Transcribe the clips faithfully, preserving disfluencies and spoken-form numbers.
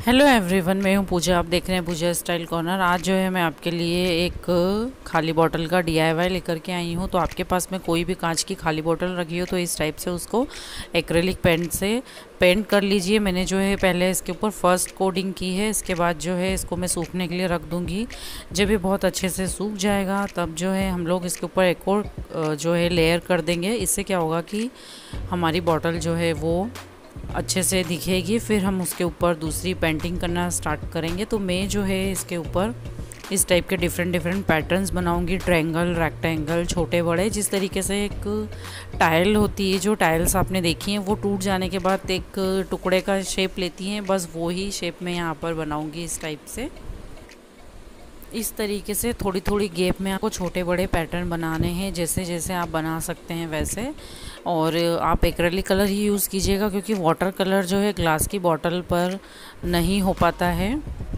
Hello everyone, मैं हूं पूजा। आप देख रहे हैं पूजा स्टाइल कॉर्नर। आज जो है मैं आपके लिए एक खाली बोतल का डीआईवाई लेकर के आई हूं। तो आपके पास में कोई भी कांच की खाली बोतल रखी हो तो इस टाइप से उसको एक्रेलिक पेंट से पेंट कर लीजिए। मैंने जो है पहले इसके ऊपर फर्स्ट कोडिंग की है। इसके बाद जो है इसको मैं सूखने के लिए रख दूँगी। जब ये बहुत अच्छे से सूख जाएगा तब जो है हम लोग इसके ऊपर एक और जो है लेयर कर देंगे। इससे क्या होगा कि हमारी बॉटल जो है वो अच्छे से दिखेगी। फिर हम उसके ऊपर दूसरी पेंटिंग करना स्टार्ट करेंगे। तो मैं जो है इसके ऊपर इस टाइप के डिफरेंट डिफरेंट पैटर्न्स बनाऊंगी, ट्रायंगल, रेक्टेंगल, छोटे बड़े। जिस तरीके से एक टाइल होती है, जो टाइल्स आपने देखी हैं वो टूट जाने के बाद एक टुकड़े का शेप लेती हैं, बस वो ही शेप मैं यहाँ पर बनाऊंगी इस टाइप से। इस तरीके से थोड़ी थोड़ी गैप में आपको छोटे बड़े पैटर्न बनाने हैं, जैसे जैसे आप बना सकते हैं वैसे। और आप एक्रेलिक कलर ही यूज़ कीजिएगा क्योंकि वाटर कलर जो है ग्लास की बॉटल पर नहीं हो पाता है।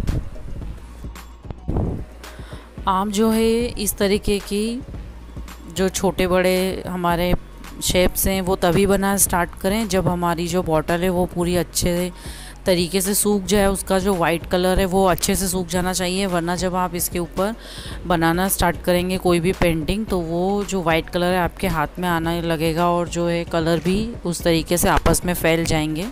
आप जो है इस तरीके की जो छोटे बड़े हमारे शेप्स हैं वो तभी बना स्टार्ट करें जब हमारी जो बॉटल है वो पूरी अच्छे तरीके से सूख जाए। उसका जो वाइट कलर है वो अच्छे से सूख जाना चाहिए, वरना जब आप इसके ऊपर बनाना स्टार्ट करेंगे कोई भी पेंटिंग तो वो जो वाइट कलर है आपके हाथ में आने लगेगा और जो है कलर भी उस तरीके से आपस में फैल जाएंगे।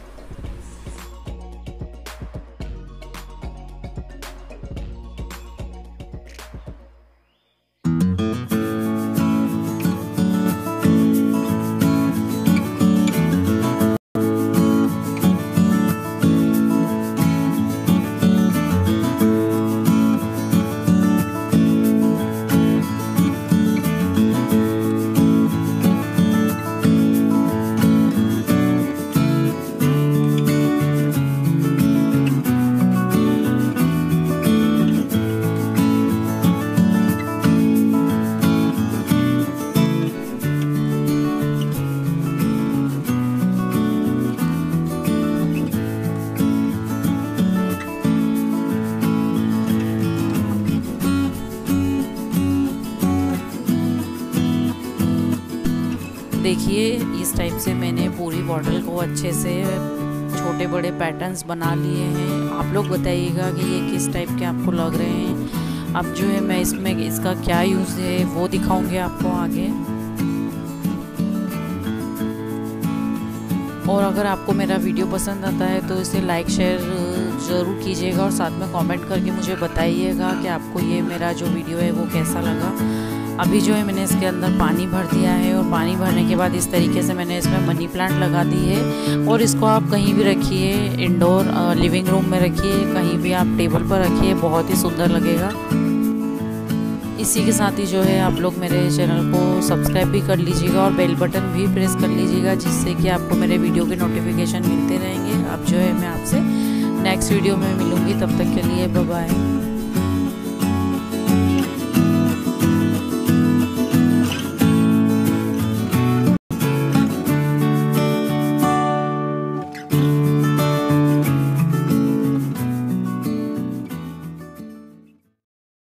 देखिए इस टाइप से मैंने पूरी बॉटल को अच्छे से छोटे बड़े पैटर्न्स बना लिए हैं। आप लोग बताइएगा कि ये किस टाइप के आपको लग रहे हैं। अब जो है मैं इसमें इसका क्या यूज़ है वो दिखाऊंगी आपको आगे। और अगर आपको मेरा वीडियो पसंद आता है तो इसे लाइक शेयर ज़रूर कीजिएगा और साथ में कमेंट करके मुझे बताइएगा कि आपको ये मेरा जो वीडियो है वो कैसा लगा। अभी जो है मैंने इसके अंदर पानी भर दिया है और पानी भरने के बाद इस तरीके से मैंने इसमें मनी प्लांट लगा दी है। और इसको आप कहीं भी रखिए, इंडोर लिविंग रूम में रखिए, कहीं भी आप टेबल पर रखिए, बहुत ही सुंदर लगेगा। इसी के साथ ही जो है आप लोग मेरे चैनल को सब्सक्राइब भी कर लीजिएगा और बेल बटन भी प्रेस कर लीजिएगा, जिससे कि आपको मेरे वीडियो के नोटिफिकेशन मिलते रहेंगे। अब जो है मैं आपसे नेक्स्ट वीडियो में मिलूँगी, तब तक के लिए बाय बाय।